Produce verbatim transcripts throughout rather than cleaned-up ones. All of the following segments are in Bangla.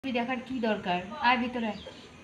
দেখার কি দরকার? আয় ভিতরে।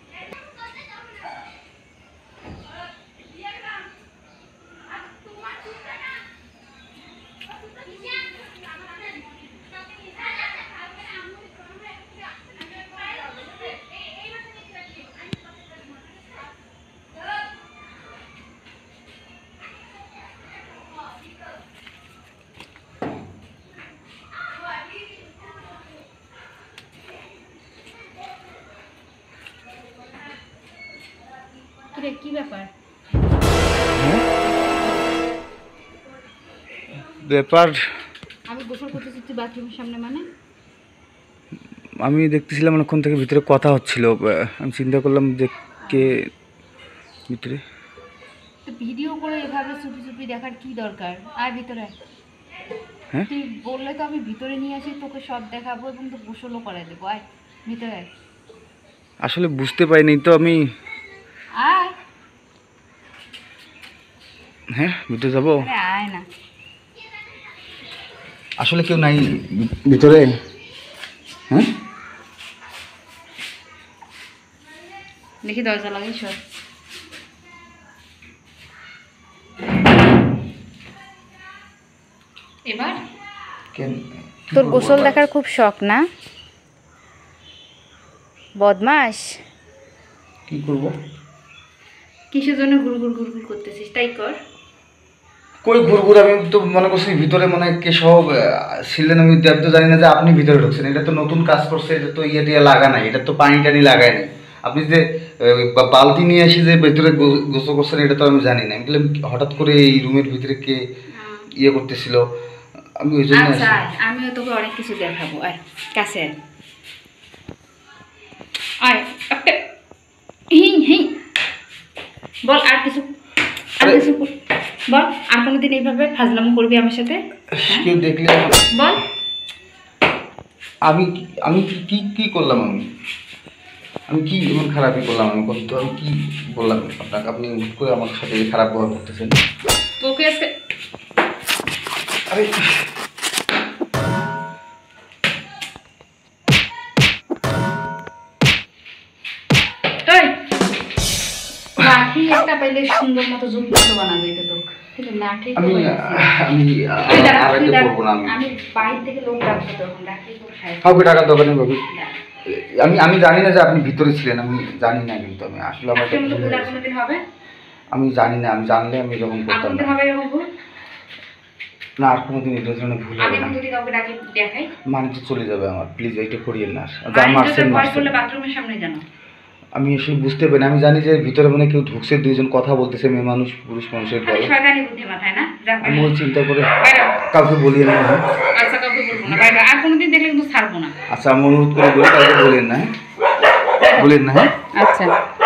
কি ব্যাপার? ব্যাপার আমি গোসল করতেছি তুই বাথরুমের সামনে মানে? আমি দেখতেছিলাম অনেকক্ষণ থেকে ভিতরে কথা হচ্ছিল, আমি চিন্তা করলাম যে কে ভিতরে। তো ভিডিও করে এভাবে চুপি চুপি দেখার কি দরকার? আয় ভিতরে। হ্যাঁ, তুই বললে তো আমি ভিতরে নিয়ে আসি, তোকে সব দেখাবো এবং তো গোসলও করে দেবো। আয় ভিতরে আয়। আসলে বুঝতে পারিনি তো আমি। আয়। হ্যাঁ, ভিতরে যাবো। আয় না, আসলে কেউ নাই ভিতরে। হ্যাঁ, দেখি দরজা লাগাই সব। এবার তোর গোসল দেখার খুব শখ না? বদমাস, কি করব? কিসের জন্য গুড়গুড় গুড়গুড় করতেছিস? তাই কর। কই ঘুরঘুর? আমি তো মনে করছি ভিতরে মনে কে সব ছিলেন, আমি দেব তো জানি না যে আপনি ভিতরে ঢুকছেন। এটা তো নতুন কাজ করছে, এটা তো ইয়ে টিয়ে লাগা নাই, এটা তো পানি টানি লাগায় নাই। আপনি যে বালতি নিয়ে এসে যে ভিতরে গোসল করছেন এটা তো আমি জানি না। আমি বললাম হঠাৎ করে এই রুমের ভিতরে কে ইয়ে করতেছিল, আমি ওই জন্য। আচ্ছা আমিও তোকে অনেক কিছু দেখাবো। আয় কাছে আয়। আয় হিং হিং বল। আর কিছু আর কিছু বল। আর কোনোদিন এইভাবে ফাজলামো করবি আমার সাথে? কেউ দেখলে বল। আমি আমি কি কি করলাম? আমি আমি কি এমন খারাপই করলাম? আমি কত আমি কি বললাম আপনাকে? আপনি হুট করে আমার সাথে খারাপ ব্যবহার করতেছেন। তোকে আজকে আরে লাঠি একটা পাইলে সুন্দর মতো জুতো বানা যেত তোকে। লাঠি আমি আমি আরেকটা করবো না। আমি আমি বাইরে থেকে লোক রাখবো তখন লাঠি তো খাই। কাউকে টাকা দোকানে ভাবি। আমি আমি জানি না যে আপনি ভিতরে ছিলেন, আমি জানি না। কিন্তু আমি আসলে আমার কোনোদিন হবে? আমি জানি না, আমি জানলে আমি এরকম করতাম না। হবে এরকম ভুল না, আর কোনোদিন এটার জন্য ভুল হবে না। যদি কাউকে ডাকি দেখাই মানে তো চলে যাবে আমার। প্লিজ এইটা করিয়েন না। বাথরুমের সামনে জানো আমি এসে বুঝতে পারি, আমি জানি যে ভিতরে মানে কেউ ঢুকছে, দুইজন কথা বলতেছে, মেয়ে মানুষ পুরুষ মানুষের গলা। শয়তানি বুদ্ধি মাথায় না? আমি ওই চিন্তা করে কাউকে বলিয়ে না। আচ্ছা কাউকে বলবো না, বাইরে আর কোনোদিন দেখলে কিন্তু ছাড়বো না। আচ্ছা, আমি অনুরোধ করে বলি কাউকে বলেন না, বলেন না। হ্যাঁ আচ্ছা।